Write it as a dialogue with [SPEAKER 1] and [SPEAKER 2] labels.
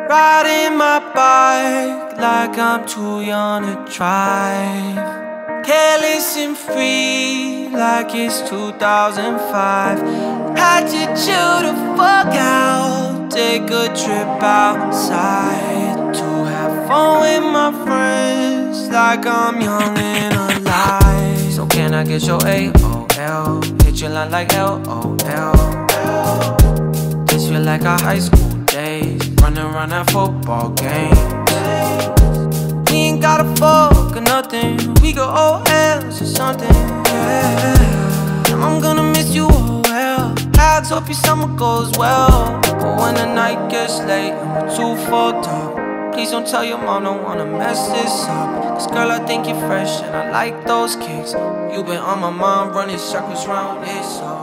[SPEAKER 1] Riding my bike like I'm too young to drive. Careless and free like it's 2005. Had to chill the fuck out, take a trip outside to have fun with my friends like I'm young and alive. So can I get your AOL? Hit your line like LOL. This feel like our high school days, running around that football game. We ain't gotta fuck or nothing, we go OLs or something, yeah. I'm gonna miss you, oh well. I hope your summer goes well. But when the night gets late and we're too fucked up, please don't tell your mom, don't wanna mess this up. Cause girl, I think you're fresh and I like those kicks. You been on my mind, running circles round it, so